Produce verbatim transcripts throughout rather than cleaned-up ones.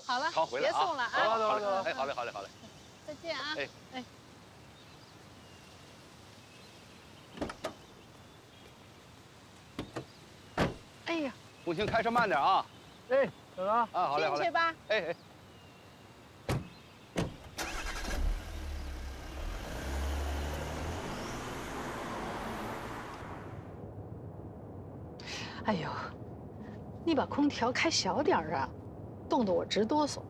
好了， 常回来啊！ 别送了啊！ 好了，好嘞，哎，好嘞，好嘞，好嘞。 再见啊！ 哎哎。 哎呀， 不行，开车慢点啊！ 哎，等啊！ 啊，好嘞，好嘞。 进去吧。 哎哎。 哎呦，你把空调开小点儿啊，冻得我直哆嗦。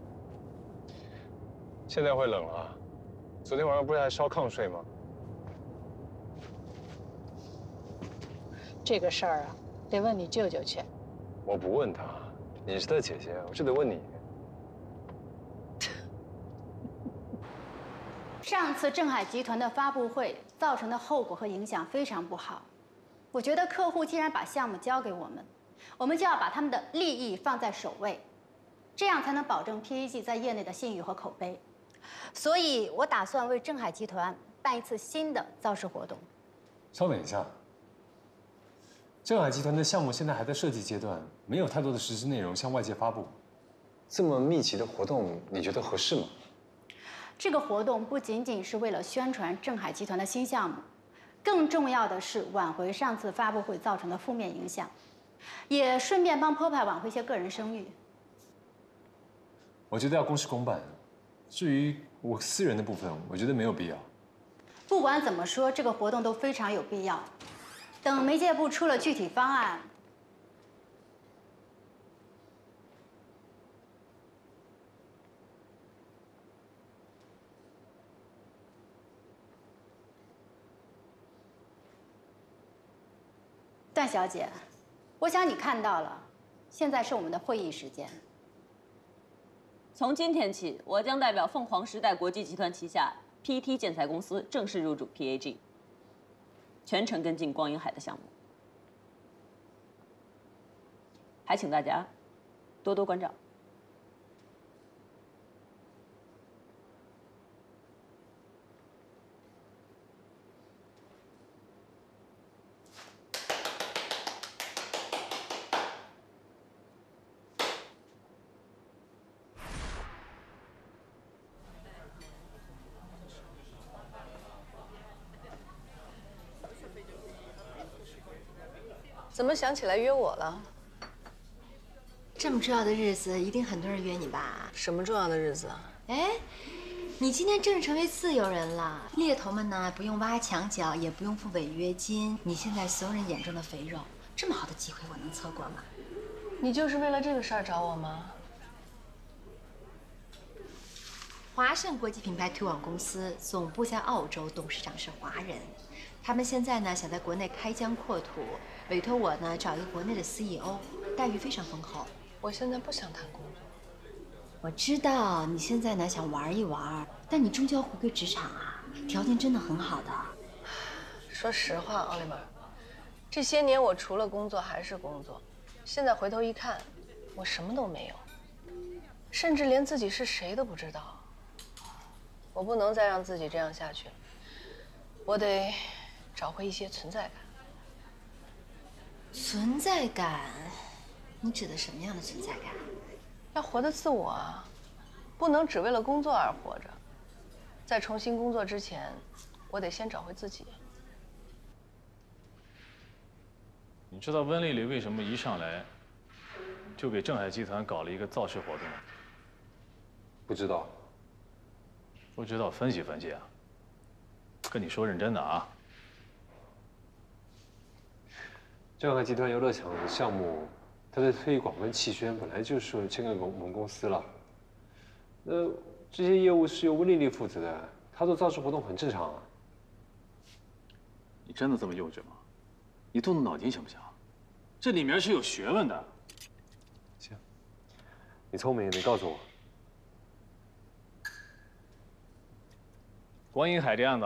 现在会冷了啊？昨天晚上不是还烧炕睡吗？ 这个事儿啊，得问你舅舅去。 我不问他，你是他姐姐，我就得问你。 上次镇海集团的发布会造成的后果和影响非常不好，我觉得客户既然把项目交给我们，我们就要把他们的利益放在首位，这样才能保证 P A G 在业内的信誉和口碑。所以，我打算为镇海集团办一次新的造势活动。 稍等一下，镇海集团的项目现在还在设计阶段，没有太多的实质内容向外界发布。 这么密集的活动，你觉得合适吗？ 这个活动不仅仅是为了宣传镇海集团的新项目，更重要的是挽回上次发布会造成的负面影响，也顺便帮 P O P A 挽回一些个人声誉。 我觉得要公事公办。至于我私人的部分，我觉得没有必要。 不管怎么说，这个活动都非常有必要。等媒介部出了具体方案，段小姐，我想你看到了，现在是我们的会议时间。 从今天起，我将代表凤凰时代国际集团旗下 P T 建材公司正式入驻 P A G， 全程跟进光影海的项目，还请大家多多关照。 怎么想起来约我了？ 这么重要的日子，一定很多人约你吧？ 什么重要的日子啊？ 哎，你今天正式成为自由人了，猎头们呢不用挖墙脚，也不用付违约金。你现在所有人眼中的肥肉，这么好的机会我能错过吗？ 你就是为了这个事儿找我吗？ 华盛国际品牌推广公司总部在澳洲，董事长是华人。他们现在呢想在国内开疆扩土，委托我呢找一个国内的 C E O， 待遇非常丰厚。 我现在不想谈工作。 我知道你现在呢想玩一玩，但你终究要回归职场啊，条件真的很好的。 说实话，奥利弗，这些年我除了工作还是工作，现在回头一看，我什么都没有，甚至连自己是谁都不知道。我不能再让自己这样下去了，我得找回一些存在感。 存在感？你指的什么样的存在感？ 要活得自我啊，不能只为了工作而活着。在重新工作之前，我得先找回自己。 你知道温丽丽为什么一上来就给镇海集团搞了一个造势活动吗？ 不知道。 不知道，分析分析啊。跟你说认真的啊。 镇海集团游乐场的项目，它的推广跟期宣本来就是签给我们公司了。那这些业务是由温丽丽负责的，她做造势活动很正常啊。 你真的这么幼稚吗？你动动脑筋行不行？这里面是有学问的。 行，你聪明，你告诉我。 光影海这案子，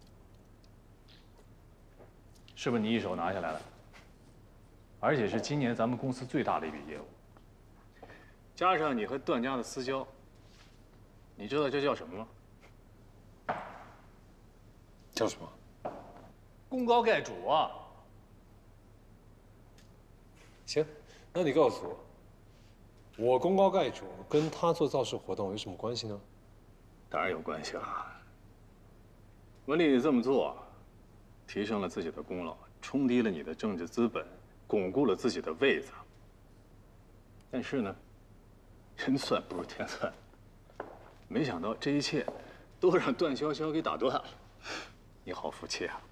是不是你一手拿下来了？而且是今年咱们公司最大的一笔业务，加上你和段家的私交，你知道这叫什么吗？ 叫什么？ 功高盖主啊！ 行，那你告诉我， 我功高盖主，跟他做造势活动有什么关系呢？ 当然有关系了。文丽，你这么做，提升了自己的功劳，冲低了你的政治资本，巩固了自己的位子。但是呢，人算不如天算，没想到这一切都让段潇潇给打断了。你好福气啊！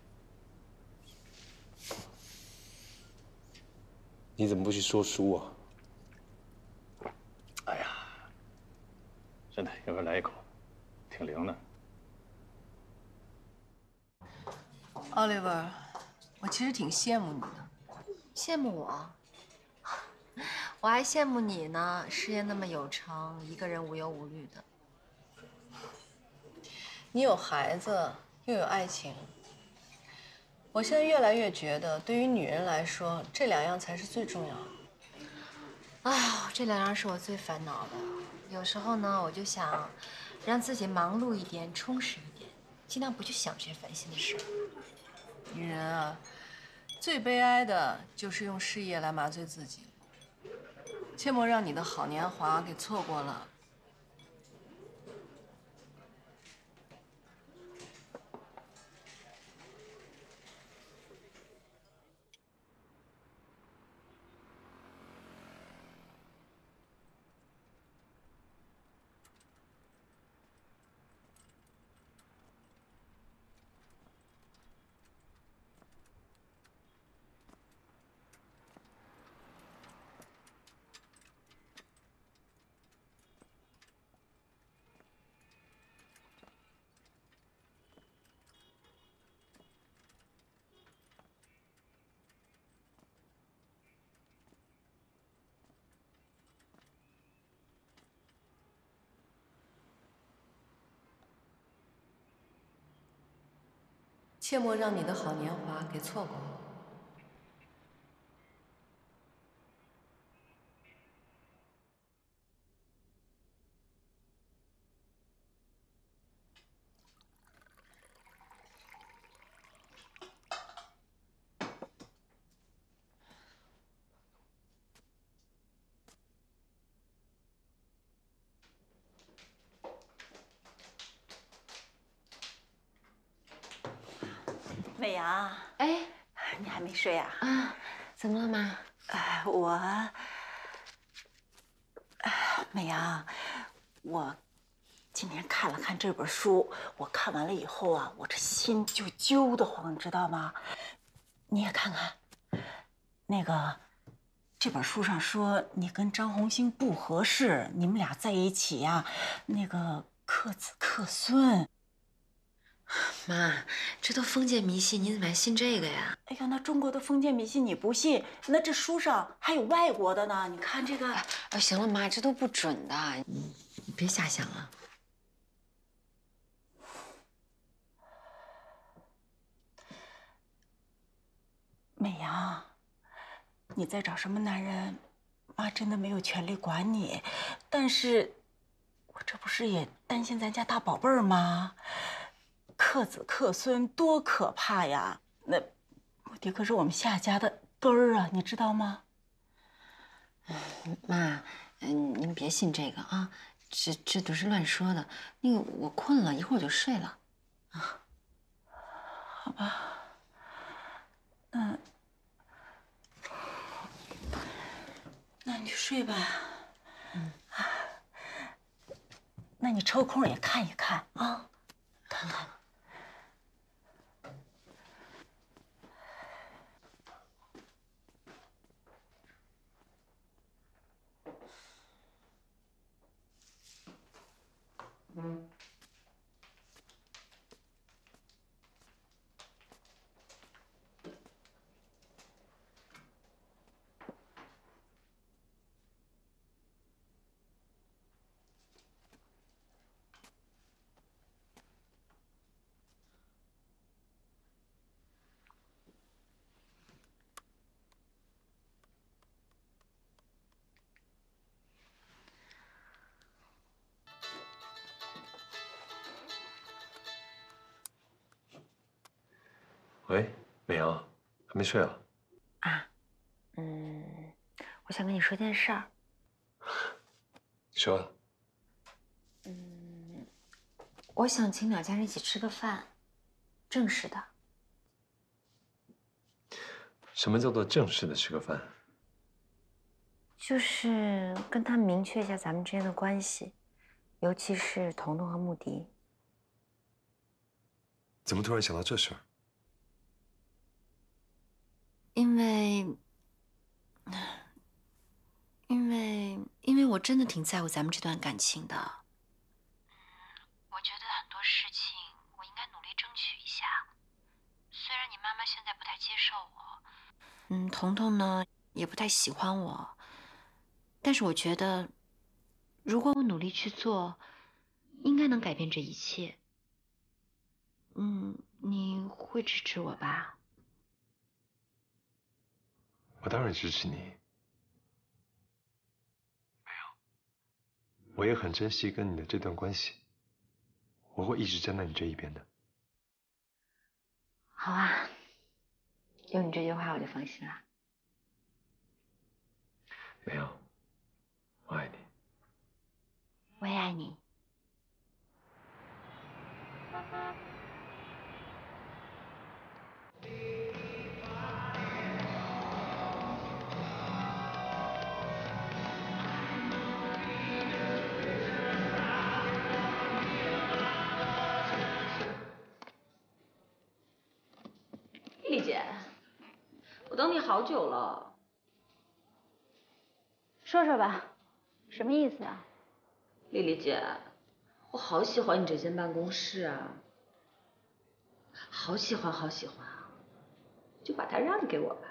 你怎么不去说书啊？ 哎呀，真的，要不要来一口？挺灵的。 奥利弗，我其实挺羡慕你的。 羡慕我？我还羡慕你呢，事业那么有成，一个人无忧无虑的。 你有孩子，又有爱情。我现在越来越觉得，对于女人来说，这两样才是最重要的。 哎呦，这两样是我最烦恼的。有时候呢，我就想让自己忙碌一点，充实一点，尽量不去想这些烦心的事儿。 女人啊，最悲哀的就是用事业来麻醉自己。切莫让你的好年华给错过了。切莫让你的好年华给错过了。 美阳， 哎， 你还没睡啊？ 啊，怎么了，妈？ 哎，我，哎，美阳，我今天看了看这本书，我看完了以后啊，我这心就揪得慌，你知道吗？你也看看，那个，这本书上说你跟张红星不合适，你们俩在一起呀、啊，那个克子克孙。 妈，这都封建迷信，你怎么还信这个呀？ 哎呀，那中国的封建迷信你不信，那这书上还有外国的呢。你看这个， 哎，行了，妈，这都不准的，你你别瞎想了。 美阳，你在找什么男人？妈真的没有权利管你，但是，我这不是也担心咱家大宝贝儿吗？克子克孙多可怕呀！那我爹可是我们夏家的根儿啊，你知道吗？ 妈，嗯，您别信这个啊，这这都是乱说的。那个，我困了，一会儿就睡了。啊， 好吧，嗯，那你睡吧。嗯，那你抽空也看一看啊，看看。嗯。 喂，美阳，还没睡啊？ 啊，嗯，我想跟你说件事儿。 说。 嗯，我想请两家人一起吃个饭，正式的。 什么叫做正式的吃个饭？ 就是跟他们明确一下咱们之间的关系，尤其是彤彤和穆迪。 怎么突然想到这事儿？ 因为，因为，因为我真的挺在乎咱们这段感情的。嗯，我觉得很多事情我应该努力争取一下。虽然你妈妈现在不太接受我，嗯，彤彤呢也不太喜欢我，但是我觉得，如果我努力去做，应该能改变这一切。嗯，你会支持我吧？ 我当然支持你。没有，我也很珍惜跟你的这段关系，我会一直站在你这一边的。 好啊，有你这句话我就放心了。 没有，我爱你。 我也爱你。 丽姐，我等你好久了。 说说吧，什么意思啊？ 丽丽姐，我好喜欢你这间办公室啊，好喜欢好喜欢啊，就把它让给我吧。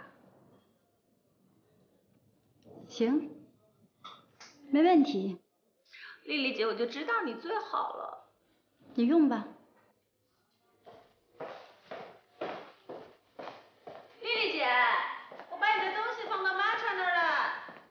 行，没问题。 丽丽姐，我就知道你最好了。 你用吧。 丽丽姐，我把你的东西放到妈妈那儿了。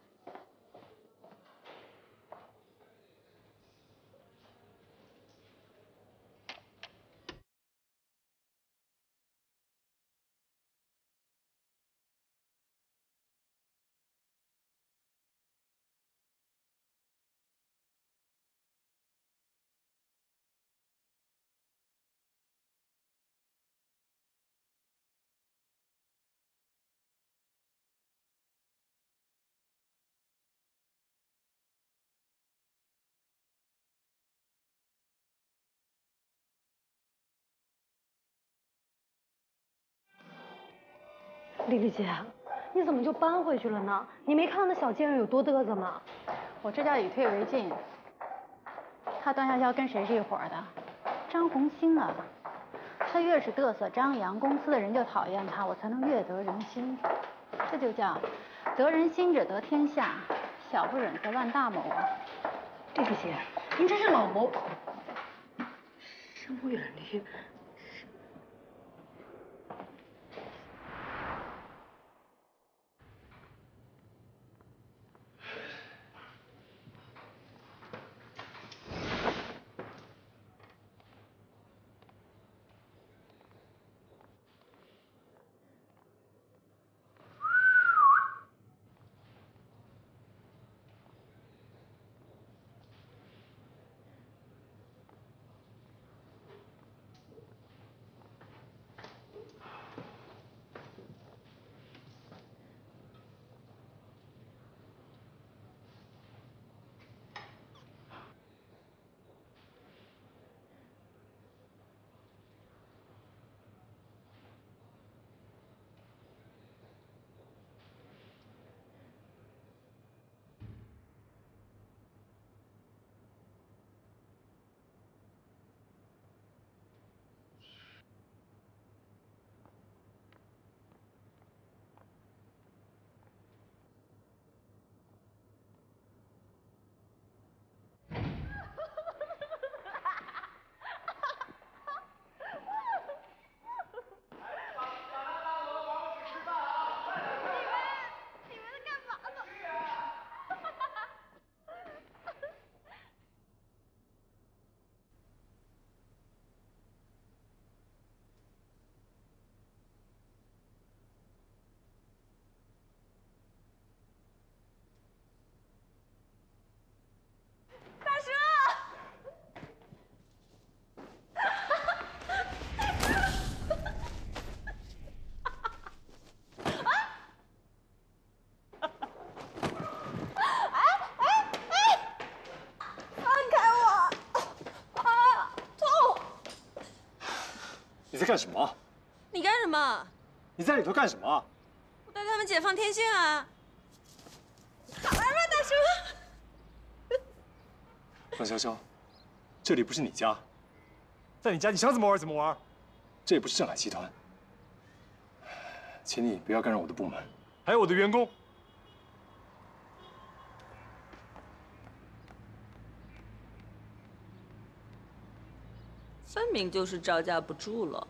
丽丽姐，你怎么就搬回去了呢？你没看到那小贱人有多嘚瑟吗？ 我这叫以退为进。他段潇潇跟谁是一伙的？张红星啊。他越是嘚瑟张扬，公司的人就讨厌他，我才能越得人心。这就叫得人心者得天下，小不忍则乱大谋啊。 丽丽姐，您这是老谋深谋远虑。 你在干什么？ 你干什么？ 你在里头干什么？ 我带他们解放天性啊！好玩吗，大叔？ 方潇潇，这里不是你家，在你家你想怎么玩怎么玩，这也不是镇海集团，请你不要干扰我的部门，还有我的员工。 分明就是招架不住了。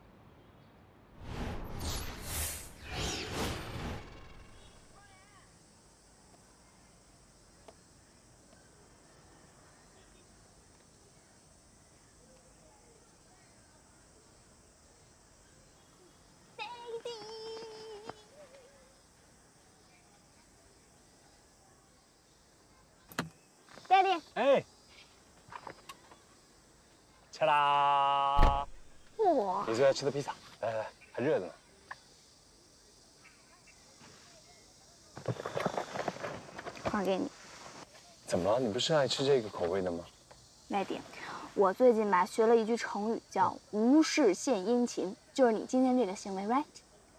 Daddy， 哎，切啦！ 哇， 你最爱吃的披萨，来来来，还热着呢。 还给你。 怎么了？你不是爱吃这个口味的吗？ 来点。我最近吧学了一句成语，叫“无事献殷勤”，就是你今天这个行为 ，right？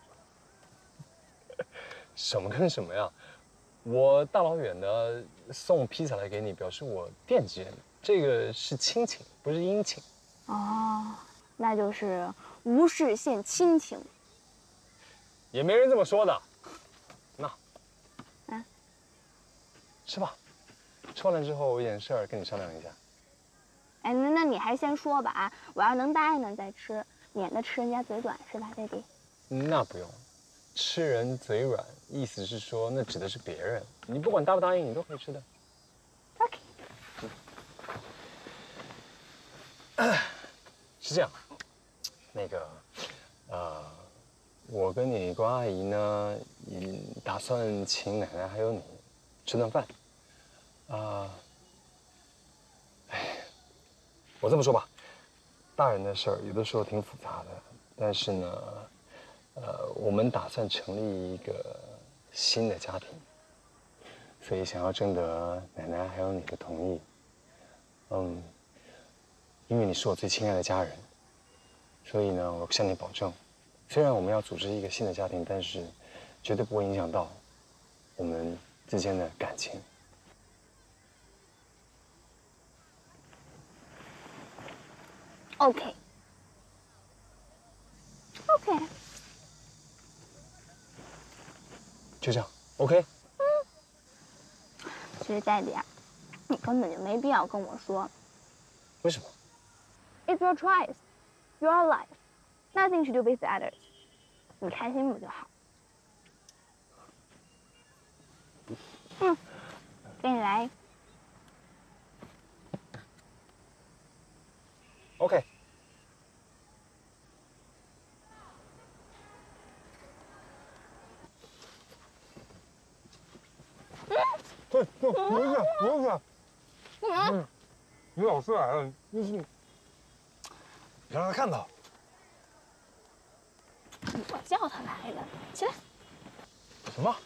什么跟什么呀？我大老远的送披萨来给你，表示我惦记着你，这个是亲情，不是殷勤。 哦，那就是无事献亲情。 也没人这么说的。那， 嗯， 吃吧。吃完了之后，我有点事儿跟你商量一下。 哎，那那你还先说吧啊！我要能答应了再吃，免得吃人家嘴短，是吧，弟弟？ 那不用，吃人嘴软，意思是说那指的是别人，你不管答不答应，你都可以吃的。 OK。 嗯、是这样，那个，呃，我跟你关阿姨呢，也打算请奶奶还有你吃顿饭。啊、呃，哎，我这么说吧，大人的事儿有的时候挺复杂的，但是呢，呃，我们打算成立一个新的家庭，所以想要征得奶奶还有你的同意。嗯，因为你是我最亲爱的家人，所以呢，我向你保证，虽然我们要组织一个新的家庭，但是绝对不会影响到我们之间的感情。 OK。OK。 就这样 ，OK。 嗯。其实戴姐，你根本就没必要跟我说。 为什么 ？It's your choice, your life, nothing to do with others。你开心不就好？嗯，给你来。 OK。对对，不是不是，嗯，你老师来了，你你，别让他看到。 我叫他来的，起来。 什么？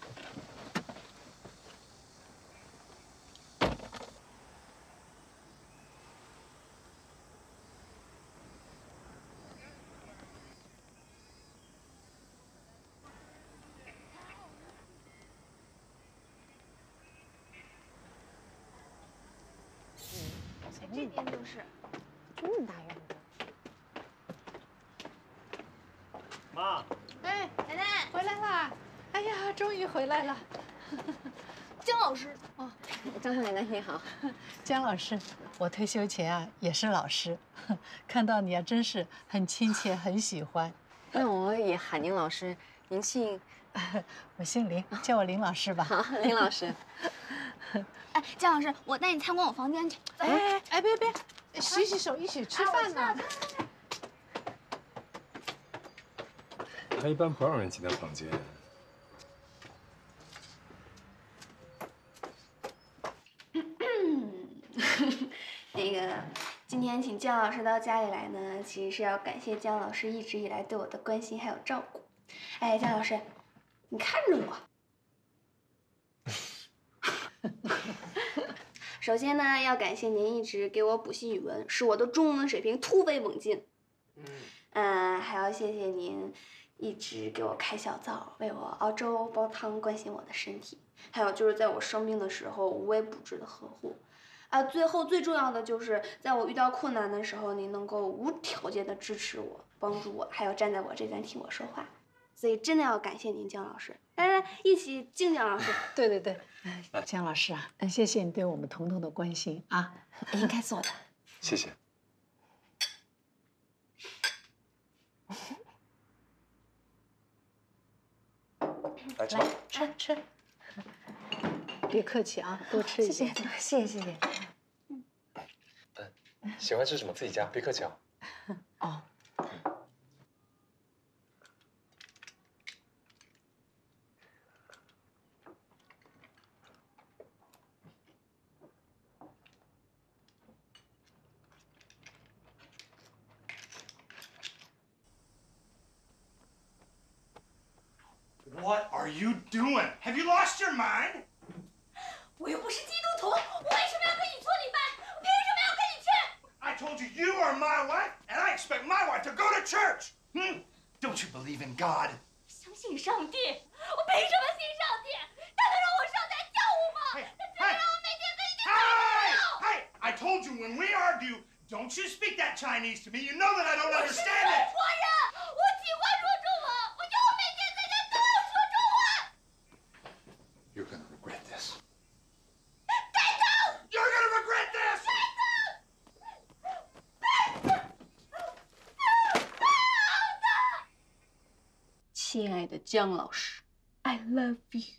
这边就是，这么大院子。 妈， 哎，奶奶回来啦！哎呀，终于回来了。 姜老师， 哦， 张奶奶你好。 姜老师，我退休前啊也是老师，看到你啊真是很亲切，很喜欢。 那我也喊您老师，您姓？ 我姓林，叫我林老师吧。 好，林老师。 哎，姜老师，我带你参观我房间去。 哎哎，别别，洗洗手，一起吃饭呢。 他一般不让人进他房间。 那个，今天请姜老师到家里来呢，其实是要感谢姜老师一直以来对我的关心还有照顾。哎，姜老师，你看着我。首先呢，要感谢您一直给我补习语文，使我的中文水平突飞猛进。嗯。 还要谢谢您，一直给我开小灶，为我熬粥煲汤，关心我的身体，还有就是在我生病的时候无微不至的呵护。啊，最后最重要的就是在我遇到困难的时候，您能够无条件的支持我、帮助我，还有站在我这边替我说话，所以真的要感谢您，姜老师。来来，一起敬姜老师。 对对对，姜老师啊，谢谢你对我们彤彤的关心啊， 应该做的。 谢谢。来吃吧， 吃吃。别客气啊，多吃一点。 谢谢谢谢。 喜欢吃什么自己夹，别客气啊。 哦。 What are you doing? Have you lost your mind? 我又不是基督徒，我为什么要跟你搓礼拜？我凭什么要跟你去 I told you you are my wife, and I expect my wife to go to church. Hmm? Don't you believe in God? 相信上帝，我凭什么信上帝？他能让我上台跳舞吗？他竟然让我每天跟一个男人 Hey, I told you when we argue, don't you speak that Chinese to me. You know that I don't understand it. 我人，我喜欢说中文，我就要每天在家跟我说中文。 You're gonna regret this. You're gonna regret this. 亲爱的姜老师 ，I love you。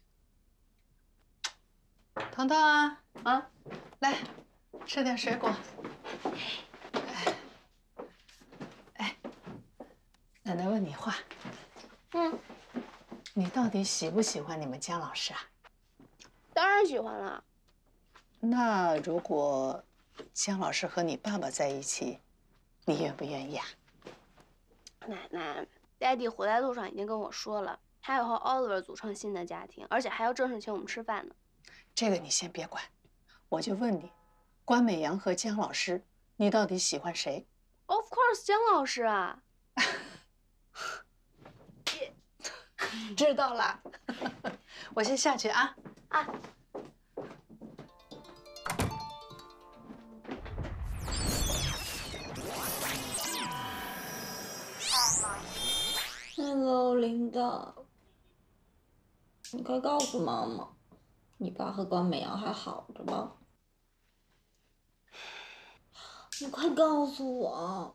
彤彤啊啊， 来吃点水果。哎，哎，奶奶问你话。 嗯， 你到底喜不喜欢你们姜老师啊？ 当然喜欢了。 那如果姜老师和你爸爸在一起，你愿不愿意啊？ 奶奶 ，Daddy 回来路上已经跟我说了，他要和 Oliver 组成新的家庭，而且还要正式请我们吃饭呢。 这个你先别管，我就问你，关美阳和姜老师，你到底喜欢谁 ？Of course， 姜老师啊。 知道了，我先下去啊啊。 Hello， 领导，你快告诉妈妈，你爸和关美阳还好着吧？你快告诉我。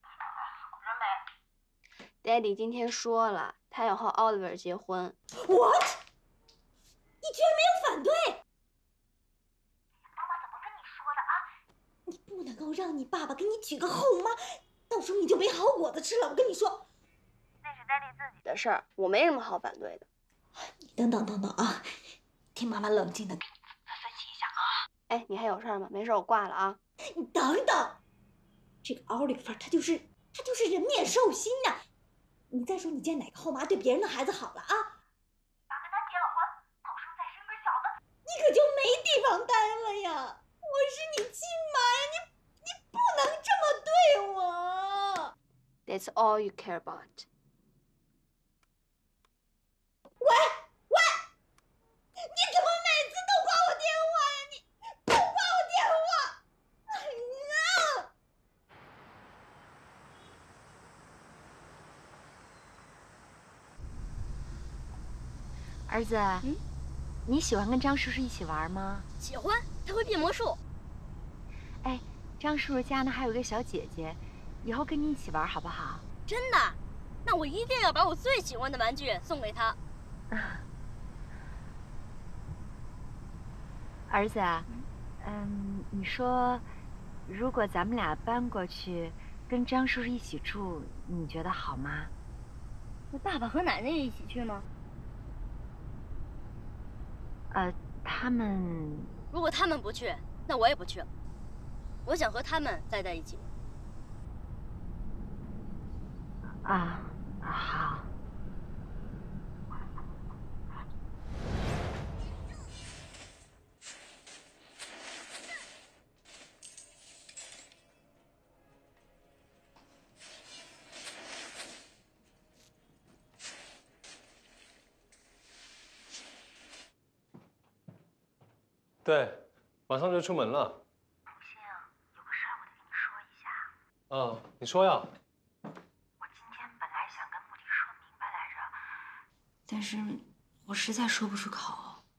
Daddy 今天说了，他要和 Oliver 结婚。 What？ 你居然没有反对？ 爸爸怎么跟你说的啊？ 你不能够让你爸爸给你娶个后妈，到时候你就没好果子吃了。我跟你说。 那是 Daddy 自己的事儿，我没什么好反对的。 你等等等等啊，听妈妈冷静的给你分析一下啊。 哎，你还有事儿吗？没事，我挂了啊。 你等等，这个 Oliver 他就是他就是人面兽心呐、啊。你再说你见哪个后妈对别人的孩子好了啊？ 爸跟他结了婚，到时候再生个小子， 你可就没地方待了呀！我是你亲妈呀，你你不能这么对我。 That's all you care about. 喂喂，你怎么每次都挂我电话呀？你不挂我电话！哎呀！ 儿子，嗯，你喜欢跟张叔叔一起玩吗？ 喜欢，他会变魔术。 哎，张叔叔家呢还有个小姐姐，以后跟你一起玩好不好？ 真的？那我一定要把我最喜欢的玩具送给他。 儿子，嗯，你说，如果咱们俩搬过去，跟张叔叔一起住，你觉得好吗？ 那爸爸和奶奶也一起去吗？ 呃，他们…… 如果他们不去，那我也不去了。我想和他们待在一起。 啊，好。 对，马上就出门了。 红星，有个事儿我得跟你说一下。 啊，你说呀。 我今天本来想跟穆迪说明白来着， 但是我实在说不出口。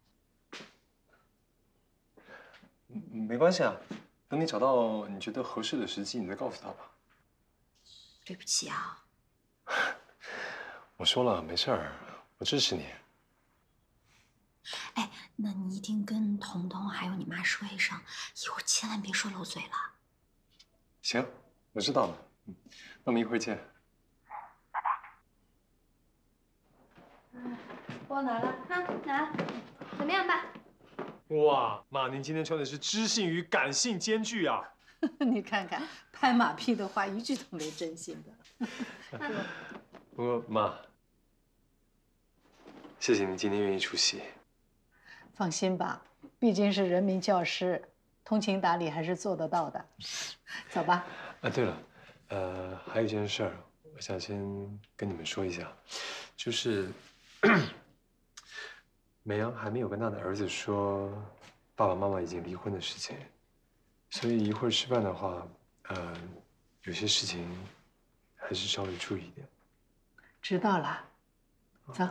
没关系啊，等你找到你觉得合适的时机，你再告诉他吧。 对不起啊。 我说了，没事儿，我支持你。 哎，那你一定跟彤彤还有你妈说一声，以后千万别说漏嘴了。 行，我知道了。嗯，那我们一会儿见。 拜拜。 嗯，锅拿了，哈，拿了，怎么样吧？ 哇，妈，您今天穿的是知性与感性兼具啊！ 你看看，拍马屁的话一句都没真心的。 不过妈，谢谢你今天愿意出席。 放心吧，毕竟是人民教师，通情达理还是做得到的。走吧。 啊，对了，呃，还有一件事儿，我想先跟你们说一下，就是美阳还没有跟他的儿子说爸爸妈妈已经离婚的事情，所以一会儿吃饭的话，呃，有些事情还是稍微注意一点。 知道了，走。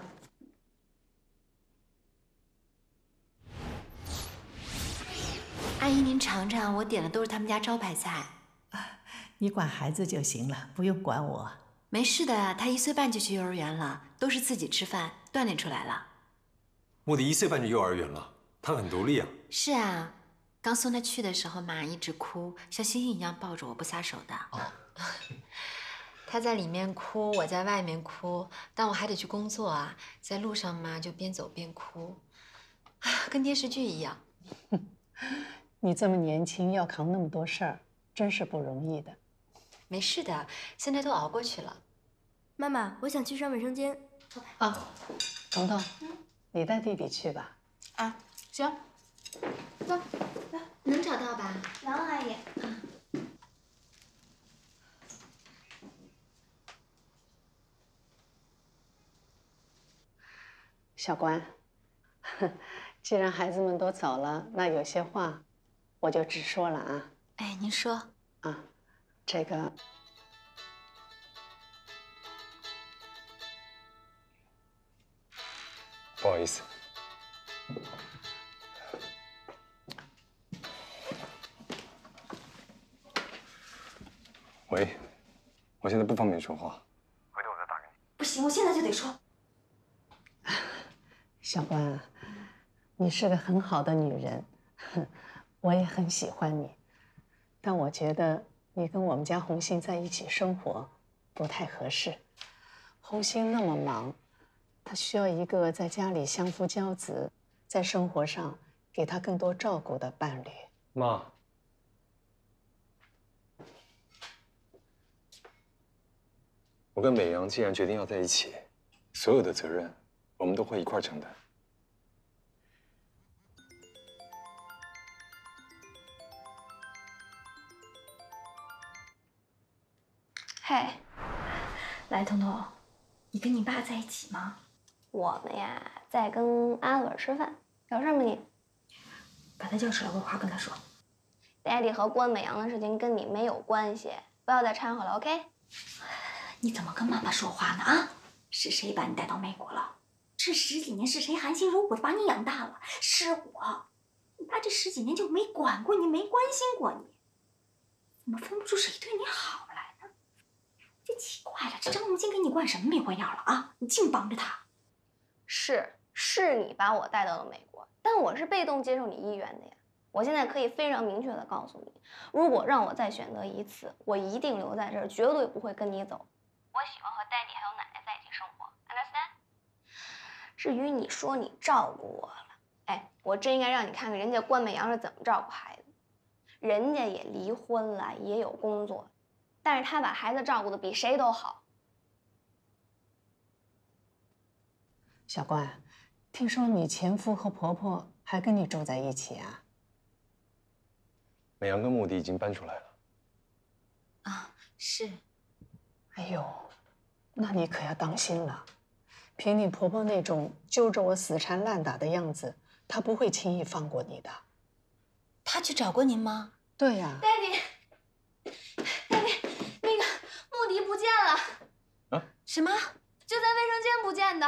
阿姨，您尝尝，我点的都是他们家招牌菜。 你管孩子就行了，不用管我。 没事的，他一岁半就去幼儿园了，都是自己吃饭，锻炼出来了。 穆迪一岁半就幼儿园了，他很独立啊。 是啊，刚送他去的时候嘛，一直哭，像星星一样抱着我不撒手的。哦，他在里面哭，我在外面哭，但我还得去工作啊，在路上嘛就边走边哭，跟电视剧一样。 你这么年轻，要扛那么多事儿，真是不容易的。 没事的，现在都熬过去了。 妈妈，我想去上卫生间。 啊，彤彤，你带弟弟去吧。 啊，行。 走，来，能找到吧？ 能，阿姨。 小关，既然孩子们都走了，那有些话我就直说了啊。 哎，您说。 啊，这个。 不好意思。喂，我现在不方便说话，回头我再打给你。 不行，我现在就得说。 小关，你是个很好的女人，我也很喜欢你，但我觉得你跟我们家红星在一起生活不太合适。红星那么忙，她需要一个在家里相夫教子，在生活上给她更多照顾的伴侣。 妈， 我跟美阳既然决定要在一起，所有的责任我们都会一块承担。 嘿， 来，彤彤，你跟你爸在一起吗？ 我们呀在跟阿乐吃饭，有事吗你？ 把他叫出来，我有话跟他说。 Daddy 和关美阳的事情跟你没有关系，不要再掺和了 ，OK？ 你怎么跟妈妈说话呢？啊，是谁把你带到美国了？这十几年是谁含辛茹苦的把你养大了？是我。你爸这十几年就没管过你，没关心过你，怎么分不出谁对你好来呢？这奇怪了，这张红星给你灌什么迷魂药了啊？你净帮着他。 是是你把我带到了美国，但我是被动接受你意愿的呀。我现在可以非常明确的告诉你，如果让我再选择一次，我一定留在这儿，绝对不会跟你走。我喜欢和Daddy还有奶奶在一起生活 ，understand？ 至于你说你照顾我了，哎，我真应该让你看看人家关美阳是怎么照顾孩子。人家也离婚了，也有工作，但是他把孩子照顾的比谁都好。 小关，听说你前夫和婆婆还跟你住在一起啊？ 美阳跟穆迪已经搬出来了。 啊，是。 哎呦，那你可要当心了。凭你婆婆那种揪着我死缠烂打的样子，她不会轻易放过你的。 他去找过您吗？ 对呀。 Daddy，Daddy，那个穆迪不见了。 啊？ 什么？ 就在卫生间不见的。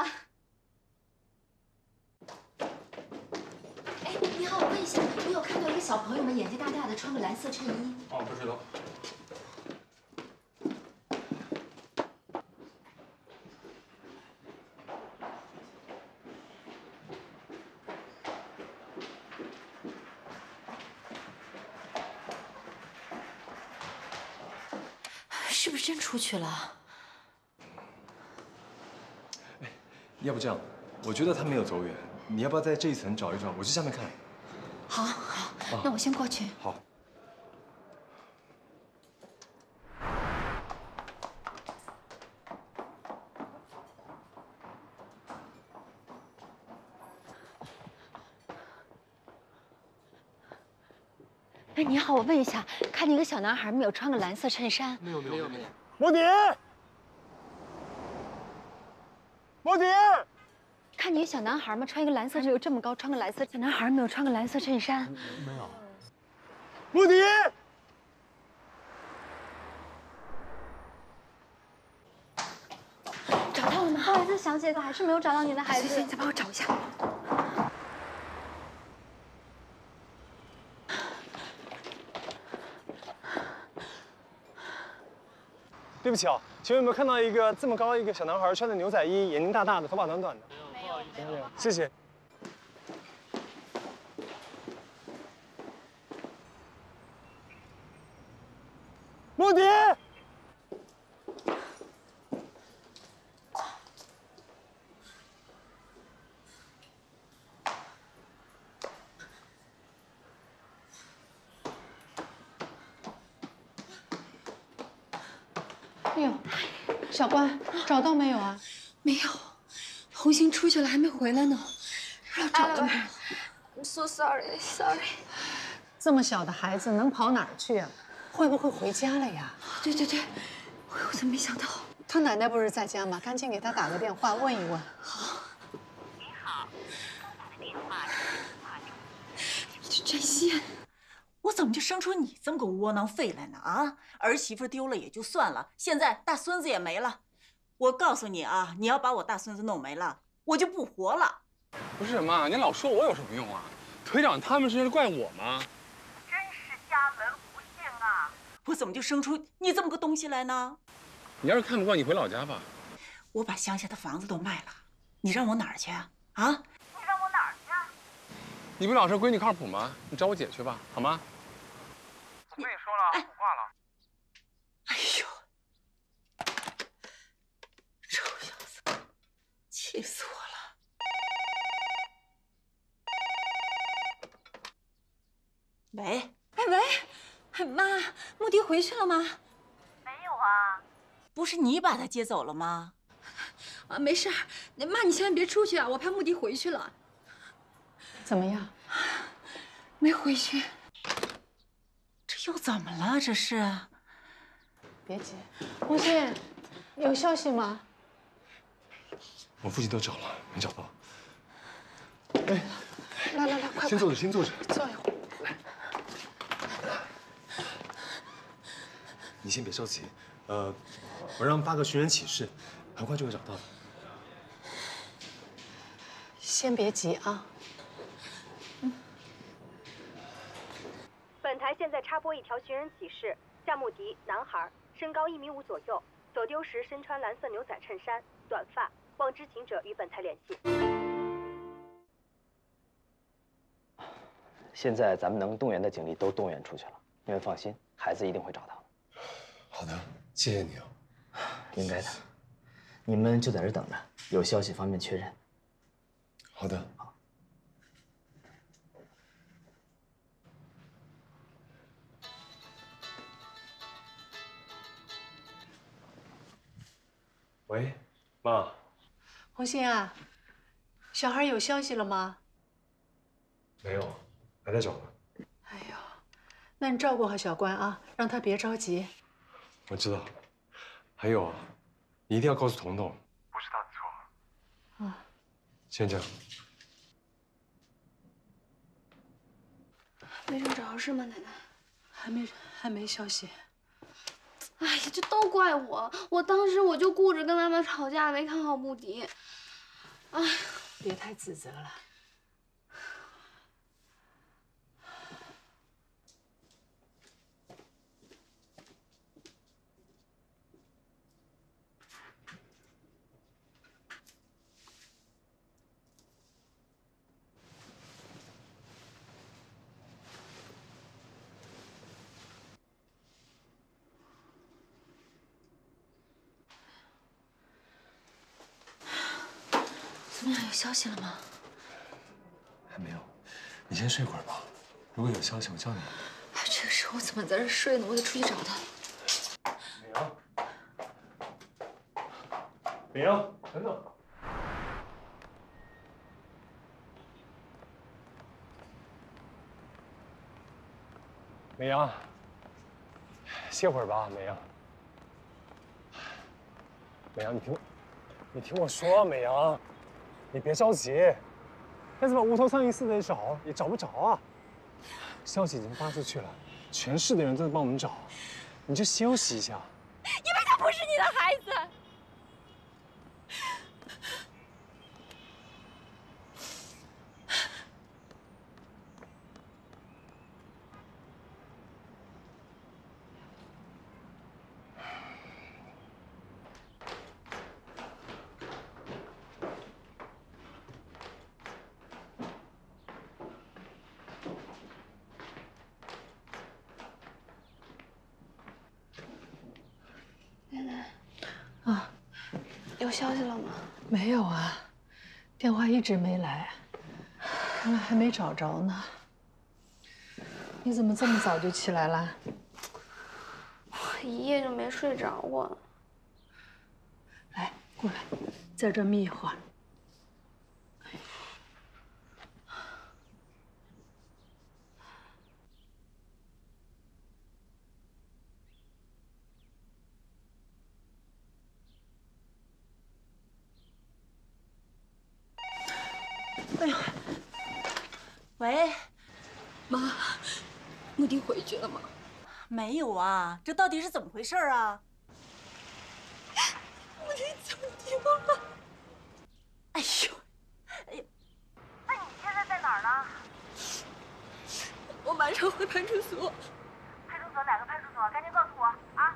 哎，你好，我问一下，我有看到一个小朋友吗？眼睛大大的，穿个蓝色衬衣。 哦，不知道。 是不是真出去了？ 哎，要不这样，我觉得他没有走远，你要不要在这一层找一找？我去下面看。 好，好，那我先过去。 好。 哎，你好，我问一下，看见一个小男孩没有穿个蓝色衬衫？ 没有，没有，没有。 摩迪，摩迪， 看见一个小男孩吗？穿一个蓝色，只有这么高，穿个蓝色。小男孩没有穿个蓝色衬衫。 没有。摩迪， 找到了吗？ 不好意思，小姐，可还是没有找到您的孩子。 行行，你再帮我找一下。 对不起啊，请问有没有看到一个这么高一个小男孩，穿的牛仔衣，眼睛大大的，头发短短的？没有，没有，没有。谢谢。穆迪， 哎呦，小关，找到没有啊？ 没有，红星出去了，还没回来呢。不知道找到没有 ？I'm so sorry, sorry。 这么小的孩子能跑哪儿去啊？会不会回家了呀？ 对对对，我我怎么没想到？ 他奶奶不是在家吗？赶紧给他打个电话问一问。 好。你好，打的电话这占线。 我怎么就生出你这么个窝囊废来呢？啊，儿媳妇丢了也就算了，现在大孙子也没了。我告诉你啊，你要把我大孙子弄没了，我就不活了。 不是妈，您老说我有什么用啊？腿长他们身上怪我吗？ 真是家门不幸啊！我怎么就生出你这么个东西来呢？ 你要是看不惯，你回老家吧。 我把乡下的房子都卖了，你让我哪儿去啊？啊？你让我哪儿去啊？ 你不老说闺女靠谱吗？你找我姐去吧，好吗？ 我跟你说了，我挂了。哎呦，臭小子，气死我了！喂， 哎喂，哎妈，穆迪回去了吗？ 没有啊。不是你把他接走了吗？ 啊，没事儿。妈，你千万别出去啊，我怕穆迪回去了。 怎么样？ 没回去。 又怎么了？这是？ 别急，红欣，有消息吗？ 我附近都找了，没找到。 哎，来来来，快！ 先坐着，先坐着。 坐一会儿。来， 你先别着急，呃，我让八个寻人启事，很快就会找到的。 先别急啊。 本台现在插播一条寻人启事：夏慕迪，男孩，身高一米五左右，走丢时身穿蓝色牛仔衬衫，短发，望知情者与本台联系。 现在咱们能动员的警力都动员出去了，你们放心，孩子一定会找到。 好的，谢谢你啊。 应该的，你们就在这等着，有消息方便确认。 好的。 喂，妈。 红欣啊，小孩有消息了吗？ 没有，还在找呢。 哎呦，那你照顾好小关啊，让他别着急。 我知道。还有啊，你一定要告诉彤彤， 不是他的错。 啊。 先这样。 没找着是吗，奶奶？ 还没还没消息。 哎呀，这都怪我！我当时我就顾着跟妈妈吵架，没看好目的。哎， 别太自责了。 怎么样？有消息了吗？ 还没有，你先睡会儿吧。如果有消息，我叫你。 哎，这个时候怎么在这睡呢？我得出去找他。 美阳，美阳，等等。美阳，歇会儿吧，美阳。美阳，你听我，你听我说，美阳，你别着急，再怎么无头苍蝇似的找也找不着啊。消息已经发出去了，全市的人都在帮我们找，你就休息一下。 因为他不是你的孩子。 奶奶， 啊， 有消息了吗？ 没有啊，电话一直没来，看来还没找着呢。你怎么这么早就起来了？ 我一夜就没睡着过。 来，过来，在这眯一会儿。 哎呦，喂， 妈，穆迪回去了吗？ 没有啊，这到底是怎么回事啊？ 穆迪走丢了。 哎呦，哎呦， 那你现在在哪儿呢？ 我马上回派出所。 派出所哪个派出所？赶紧告诉我啊！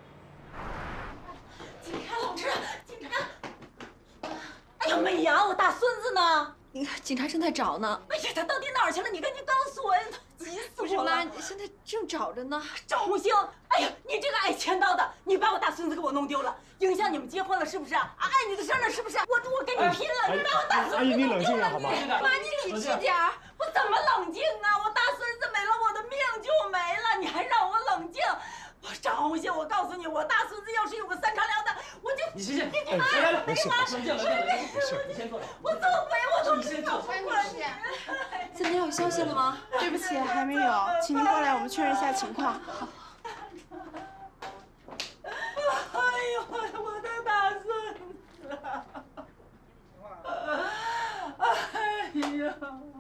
警察同志，警察！哎呀，美阳，我大孙子呢？ 你看，警察正在找呢。 哎呀，他到底哪儿去了？你赶紧告诉我呀！急死我了！ 不是妈，现在正找着呢。 张红星，哎呀，你这个爱钱刀的，你把我大孙子给我弄丢了，影响你们结婚了是不是？啊，碍你的事儿了是不是？我我跟你拼了！你把我大孙子给弄丢了！你妈，你理智点儿！我怎么冷静啊？我大孙子没了，我的命就没了，你还让我冷静？我张红星，我告诉你，我大孙子要是有个三长两短，我就你先先， 哎， 来来， 没事， 冷静冷静冷静，没事，你先坐。 我做鬼我都知道。 这边有消息了吗？ 对不起，还没有，请您过来，我们确认一下情况。好。 哎呦，我的大孙子！哎呀！